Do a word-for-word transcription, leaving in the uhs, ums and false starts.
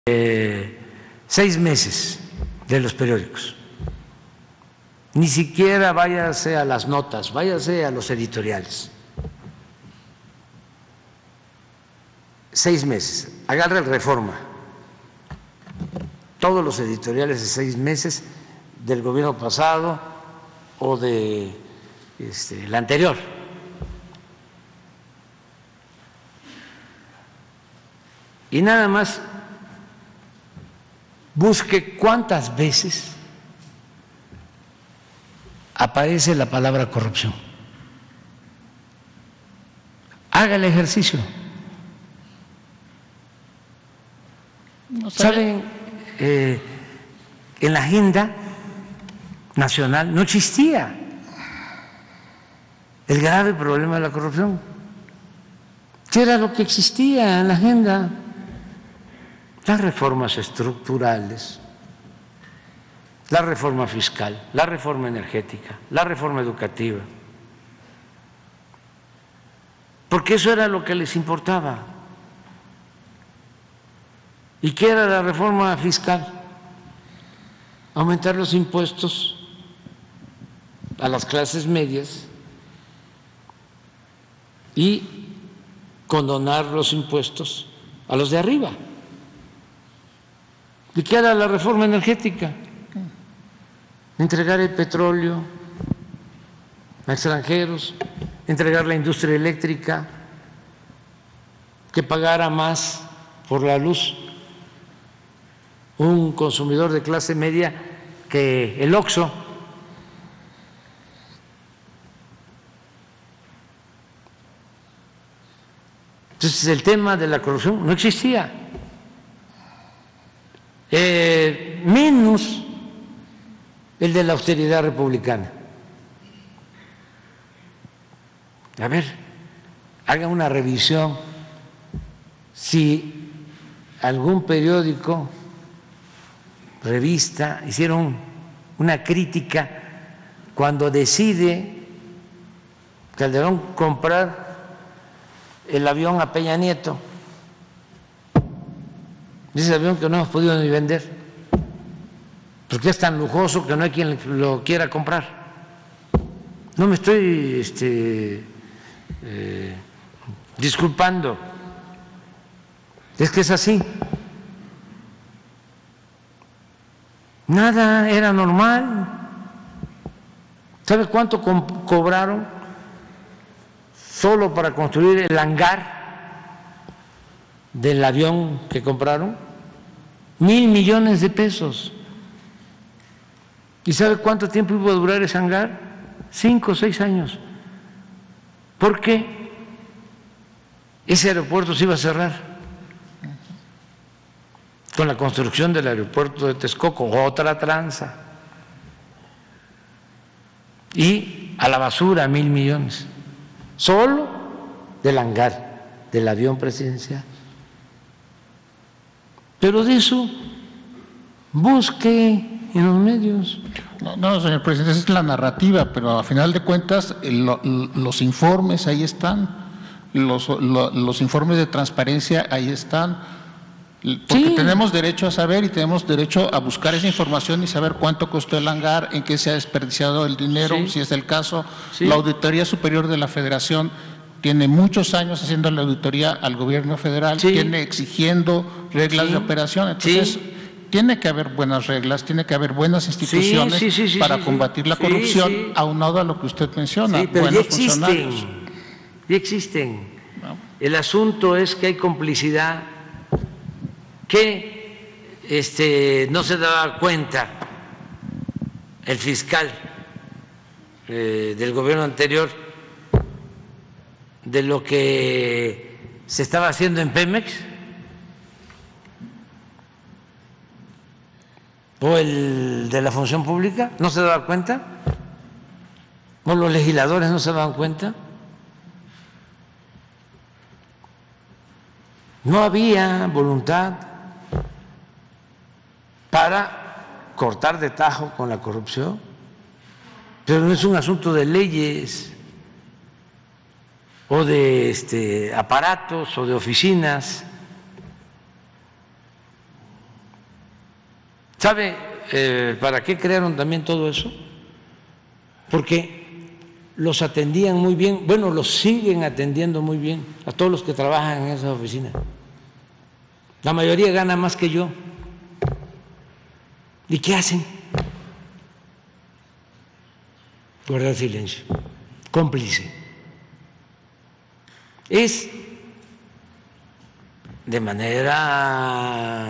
eh, seis meses de los periódicos. Ni siquiera váyase a las notas, váyase a los editoriales. Seis meses, agarre el Reforma. Todos los editoriales de seis meses del gobierno pasado o de este, el anterior. Y nada más busque cuántas veces aparece la palabra corrupción. Haga el ejercicio. No sabe. ¿Saben? Eh, en la agenda nacional no existía el grave problema de la corrupción. ¿Qué era lo que existía en la agenda? Las reformas estructurales, la reforma fiscal, la reforma energética, la reforma educativa, porque eso era lo que les importaba. ¿Y qué era la reforma fiscal? Aumentar los impuestos a las clases medias y condonar los impuestos a los de arriba. ¿Y qué era la reforma energética? Entregar el petróleo a extranjeros, entregar la industria eléctrica, que pagara más por la luz un consumidor de clase media que el Oxxo. Entonces el tema de la corrupción no existía. Eh, menos el de la austeridad republicana. A ver, haga una revisión si algún periódico, revista, hicieron una crítica cuando decide Calderón comprar el avión a Peña Nieto. Ese avión que no hemos podido ni vender, porque es tan lujoso que no hay quien lo quiera comprar. No me estoy este, eh, disculpando, es que es así. Nada era normal. ¿Sabe cuánto co- cobraron solo para construir el hangar del avión que compraron? Mil millones de pesos. ¿Y sabe cuánto tiempo iba a durar ese hangar? Cinco o seis años. ¿Por qué? Ese aeropuerto se iba a cerrar con la construcción del aeropuerto de Texcoco, otra tranza. Y a la basura mil millones. Solo del hangar del avión presidencial. Pero de eso busque en los medios. No, no, señor presidente, esa es la narrativa, pero a final de cuentas lo, los informes ahí están, los, lo, los informes de transparencia ahí están, porque Sí. tenemos derecho a saber y tenemos derecho a buscar esa información y saber cuánto costó el hangar, en qué se ha desperdiciado el dinero, Sí. si es el caso. Sí. La Auditoría Superior de la Federación tiene muchos años haciendo la auditoría al gobierno federal, Sí. tiene exigiendo reglas Sí. de operación, entonces Sí. tiene que haber buenas reglas, tiene que haber buenas instituciones Sí, sí, sí, sí, para sí, combatir la sí, corrupción, sí. aunado a lo que usted menciona, Sí, pero ya buenos funcionarios. existen, ya existen. No. El asunto es que hay complicidad, que este, no se daba cuenta el fiscal eh, del gobierno anterior de lo que se estaba haciendo en Pemex, o el de la función pública, no se daba cuenta, o los legisladores no se daban cuenta. No había voluntad para cortar de tajo con la corrupción, pero no es un asunto de leyes o de este, aparatos o de oficinas. ¿Sabe eh, para qué crearon también todo eso? Porque los atendían muy bien, bueno, los siguen atendiendo muy bien a todos los que trabajan en esa oficina. La mayoría gana más que yo. ¿Y qué hacen? Guardar silencio, cómplice. Es de manera